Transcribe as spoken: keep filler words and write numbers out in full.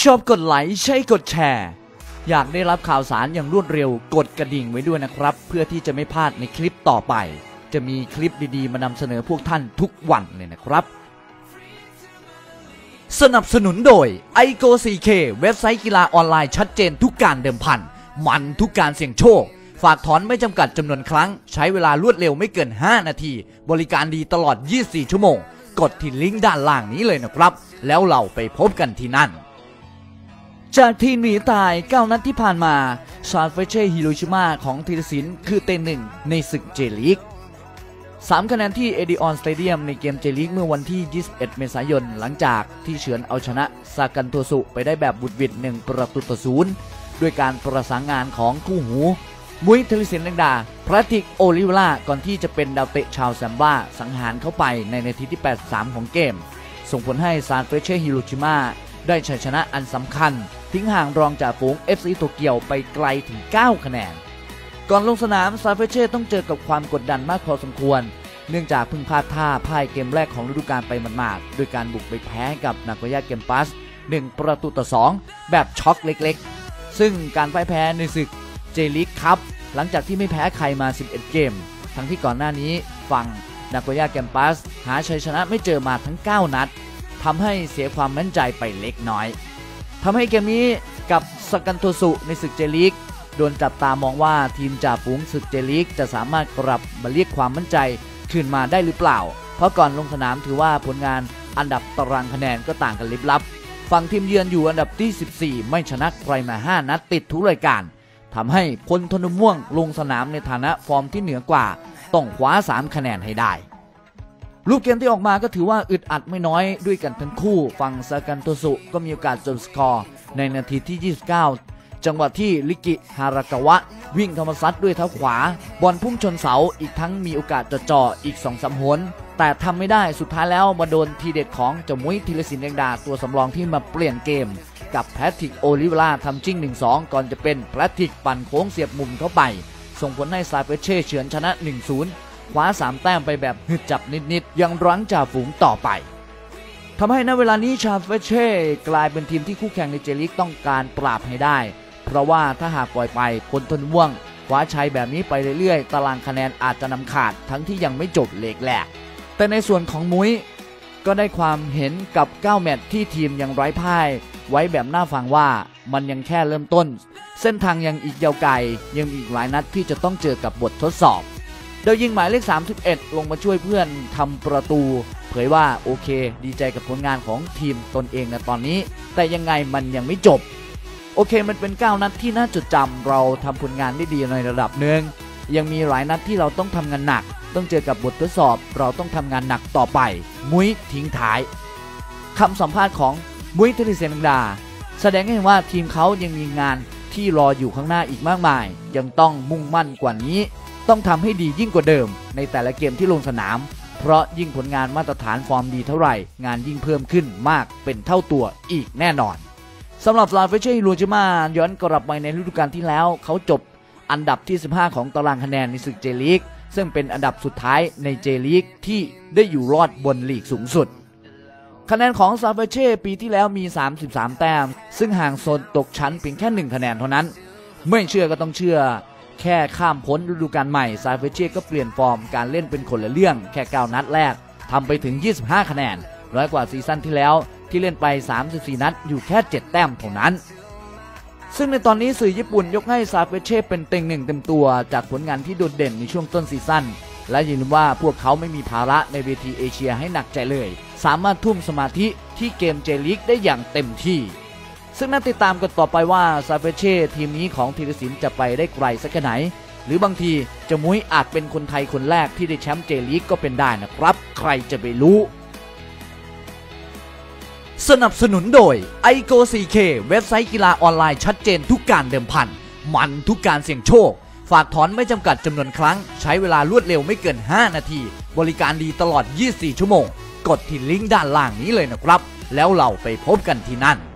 อบกดไลค์ใช่กดแชร์อยากได้รับข่าวสารอย่างรวดเร็วกดกระดิ่งไว้ด้วยนะครับเพื่อที่จะไม่พลาดในคลิปต่อไปจะมีคลิปดีๆมานำเสนอพวกท่านทุกวันเลยนะครับสนับสนุนโดย ไอ โก ซี เค เว็บไซต์กีฬาออนไลน์ชัดเจนทุกการเดิมพันมันทุกการเสี่ยงโชคฝากถอนไม่จำกัดจำนวนครั้งใช้เวลารวดเร็วไม่เกินห้านาทีบริการดีตลอดยี่สิบสี่ชั่วโมงกดที่ลิงก์ด้านล่างนี้เลยนะครับแล้วเราไปพบกันที่นั่นจากทีมหนีตายเก้านัดที่ผ่านมาซานเฟรเช่ฮิโรชิมาของธีรศิลป์คือเต็งหนึ่งในศึกเจลีกสามคะแนนที่เอดิออนสเตเดียมในเกมเจลีกเมื่อวันที่ยี่สิบเอ็ดเมษายนหลังจากที่เฉือนเอาชนะซากันโทสุไปได้แบบบุดหวิดหนึ่งประตูต่อศูนย์ด้วยการประสานงานของคู่หูมุ้ยธีรศิลป์แดงดาพระติกโอลิเวล่าก่อนที่จะเป็นดาวเตะชาวแซมบ้าสังหารเข้าไปในนาทีที่แปดสิบสามของเกมส่งผลให้ซานเฟรเช่ฮิโรชิมาได้ชัยชนะอันสำคัญทิ้งห่างรองจากฝูง เอฟ ซี โตเกียวไปไกลถึงเก้าคะแนนก่อนลงสนามซานเฟรเช่ต้องเจอกับความกดดันมากพอสมควรเนื่องจากเพิ่งพลาดท่าพ่ายเกมแรกของฤดูกาลไปหมาดๆโดยการบุกไปแพ้กับนาโกย่าเกมปัสหนึ่งประตูต่อสองแบบช็อกเล็กๆซึ่งการพ่ายแพ้ในศึกเจลีกคัพหลังจากที่ไม่แพ้ใครมาสิบเอ็ดเกมทั้งที่ก่อนหน้านี้ฝั่งนาโกย่าเกมปัสหาชัยชนะไม่เจอมาทั้งเก้านัดทำให้เสียความมั่นใจไปเล็กน้อยทำให้เกมนี้กับซากันโทสุในศึกเจลีกโดนจับตามองว่าทีมจ่าฝูงศึกเจลีกจะสามารถกลับมาเรียกความมั่นใจคืนมาได้หรือเปล่าเพราะก่อนลงสนามถือว่าผลงานอันดับตารางคะแนนก็ต่างกันลิบลับฝั่งทีมเยือนอยู่อันดับที่สิบสี่ไม่ชนะใครมาห้านัดติดทุกรายการทำให้พลธนม่วงลงสนามในฐานะฟอร์มที่เหนือกว่าต้องคว้าสามคะแนนให้ได้รูปเกมที่ออกมาก็ถือว่าอึดอัดไม่น้อยด้วยกันทั้งคู่ฝั่งซากันโทสุก็มีโอกาสจบสกอร์ในนาทีที่ยี่สิบเก้าจังหวะที่ลิกิฮารากาวะวิ่งเข้ามาซัดด้วยเท้าขวาบอลพุ่งชนเสาอีกทั้งมีโอกาสจะจ่ออีก สองสาม หนแต่ทำไม่ได้สุดท้ายแล้วมาโดนทีเด็ดของเจ้ามุ้ยธีรศิลป์แดงดาตัวสำรองที่มาเปลี่ยนเกมกับแพทริกโอลิเวล่าทำจิ้ง หนึ่งสอง ก่อนจะเป็นแพทริกปั่นโค้งเสียบมุมเข้าไปส่งผลให้ซานเฟรเช่เฉือนชนะ หนึ่งศูนย์ คว้าสามแต้มไปแบบหึดจับนิดๆยังรั้งจ่าฝูงต่อไปทำให้ณเวลานี้ซานเฟรเช่กลายเป็นทีมที่คู่แข่งในเจลีกต้องการปราบให้ได้เพราะว่าถ้าหากปล่อยไปพลธนม่วงคว้าชัยแบบนี้ไปเรื่อยๆตารางคะแนนอาจจะนำขาดทั้งที่ยังไม่จบเลกแรกแต่ในส่วนของมุ้ยก็ได้ความเห็นกับเก้าแมตช์ที่ทีมยังไร้พ่ายไว้แบบน่าฟังว่ามันยังแค่เริ่มต้นเส้นทางยังอีกยาวไกลยังอีกหลายนัดที่จะต้องเจอกับบททดสอบโดยยิงหมายเลขสามสิบเอ็ดลงมาช่วยเพื่อนทำประตูเผยว่าโอเคดีใจกับผลงานของทีมตนเองในตอนนี้แต่ยังไงมันยังไม่จบโอเคมันเป็นเก้านัดที่น่าจดจำเราทำผลงานได้ดีในระดับหนึ่งยังมีหลายนัดที่เราต้องทำงานหนักต้องเจอกับบททดสอบเราต้องทำงานหนักต่อไปมุ้ยทิ้งท้ายคำสัมภาษณ์ของมุ้ยธีรศิลป์แดงดาแสดงให้เห็นว่าทีมเขายังมีงานที่รออยู่ข้างหน้าอีกมากมายยังต้องมุ่งมั่นกว่านี้ต้องทำให้ดียิ่งกว่าเดิมในแต่ละเกมที่ลงสนามเพราะยิ่งผลงานมาตรฐานฟอร์มดีเท่าไหร่งานยิ่งเพิ่มขึ้นมากเป็นเท่าตัวอีกแน่นอนสำหรับซานเฟรเช่ฮิโรชิมาย้อนกลับไปในฤดูกาลที่แล้วเขาจบอันดับที่สิบห้าของตารางคะแนนในศึกเจลีกซึ่งเป็นอันดับสุดท้ายในเจลีกที่ได้อยู่รอดบนลีกสูงสุดคะแนนของซานเฟรเช่ปีที่แล้วมีสามสิบสามแต้มซึ่งห่างโซนตกชั้นเพียงแค่หนึ่งคะแนนเท่านั้นไม่เชื่อก็ต้องเชื่อแค่ข้ามพ้นฤดูกาลใหม่ซานเฟรเช่ก็เปลี่ยนฟอร์มการเล่นเป็นคนละเรื่องแค่เก้านัดแรกทำไปถึงยี่สิบห้าคะแนนน้อยกว่าซีซั่นที่แล้วที่เล่นไปสามสิบสี่นัดอยู่แค่เจ็ดแต้มเท่านั้นซึ่งในตอนนี้สื่อญี่ปุ่นยกให้ซานเฟรเช่เป็นเต็งหนึ่งเต็มตัวจากผลงานที่โดดเด่นในช่วงต้นซีซั่นและอย่าลืมว่าพวกเขาไม่มีภาระในเวทีเอเชียให้หนักใจเลยสามารถทุ่มสมาธิที่เกมเจลีกได้อย่างเต็มที่ซึ่งน่าติดตามกันต่อไปว่าซานเฟรเช่ทีมนี้ของธีรศิลป์จะไปได้ไกลสักแค่ไหนหรือบางทีเจ้ามุ้ยอาจเป็นคนไทยคนแรกที่ได้แชมป์เจลีกก็เป็นได้นะครับใครจะไปรู้สนับสนุนโดย ไอ โก ซี เค เว็บไซต์กีฬาออนไลน์ชัดเจนทุกการเดิมพันมันทุกการเสี่ยงโชคฝากถอนไม่จำกัดจำนวนครั้งใช้เวลารวดเร็วไม่เกินห้านาทีบริการดีตลอดยี่สิบสี่ชั่วโมงกดที่ลิงก์ด้านล่างนี้เลยนะครับแล้วเราไปพบกันที่นั่น